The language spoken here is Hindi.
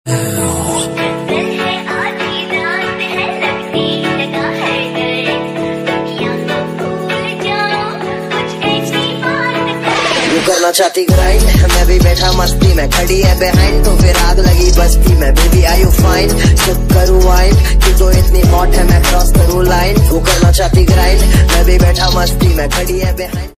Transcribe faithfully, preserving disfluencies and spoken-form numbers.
करना चाहती ग्राइंड, मैं भी बैठा मस्ती में, खड़ी है बिहाइंड तो फिर आग लगी बस्ती में। Baby are you fine, sip करूँ वाइन, कि तो इतनी हॉट है मैं क्रॉस करूँ लाइन। वो करना चाहती ग्राइंड, मैं भी बैठा मस्ती में, खड़ी है बिहाइंड।